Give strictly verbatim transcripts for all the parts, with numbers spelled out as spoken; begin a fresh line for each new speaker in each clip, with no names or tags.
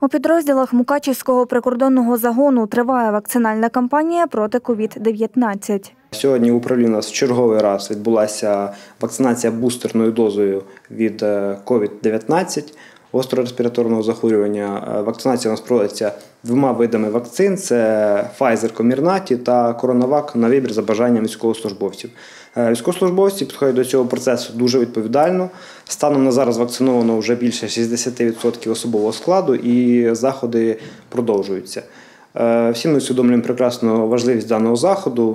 У підрозділах Мукачівського прикордонного загону триває вакцинальна кампанія проти ковід дев'ятнадцять.
Сьогодні в управлінні у нас в черговий раз відбулася вакцинація бустерною дозою від ковід дев'ятнадцять, гострого респіраторного захворювання. Вакцинація у нас проводиться двома видами вакцин – це Pfizer Comirnaty та CoronaVac на вибір за бажанням військовослужбовців. Військовослужбовці підходять до цього процесу дуже відповідально. Станом на зараз вакциновано вже більше шістдесят відсотків особового складу і заходи продовжуються. Всі ми усвідомлюємо прекрасно важливість даного заходу,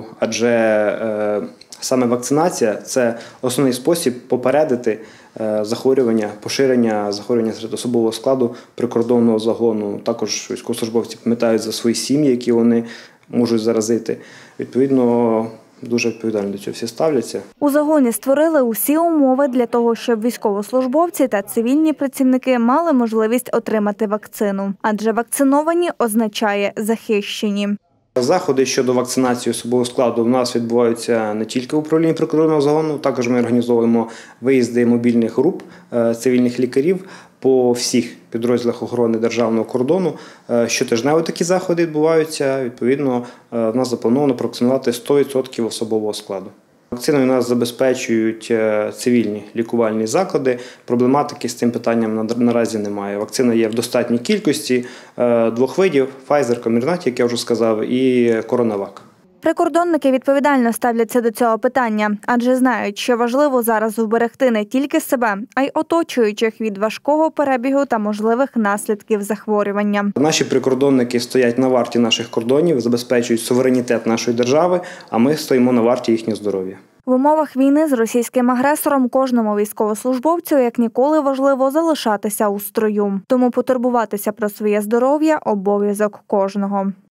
адже саме вакцинація – це основний спосіб попередити захворювання, поширення захворювання серед особового складу прикордонного загону. Також військовослужбовці пам'ятають за свої сім'ї, які вони можуть заразити. Відповідно, дуже відповідально до цього всі ставляться.
У загоні створили усі умови для того, щоб військовослужбовці та цивільні працівники мали можливість отримати вакцину. Адже вакциновані означає захищені.
Заходи щодо вакцинації особового складу у нас відбуваються не тільки в управлінні прикордонного загону, також ми організовуємо виїзди мобільних груп цивільних лікарів по всіх підрозділах охорони державного кордону. Щотижнево такі заходи відбуваються. Відповідно, в нас заплановано провакцинувати сто відсотків особового складу. Вакциною нас забезпечують цивільні лікувальні заклади. Проблематики з цим питанням наразі немає. Вакцина є в достатній кількості двох видів – Pfizer Comirnaty, як я вже сказав, і CoronaVac.
Прикордонники відповідально ставляться до цього питання, адже знають, що важливо зараз вберегти не тільки себе, а й оточуючих від важкого перебігу та можливих наслідків захворювання.
Наші прикордонники стоять на варті наших кордонів, забезпечують суверенітет нашої держави, а ми стоїмо на варті їхнього здоров'я.
В умовах війни з російським агресором кожному військовослужбовцю як ніколи важливо залишатися у строю. Тому потурбуватися про своє здоров'я – обов'язок кожного.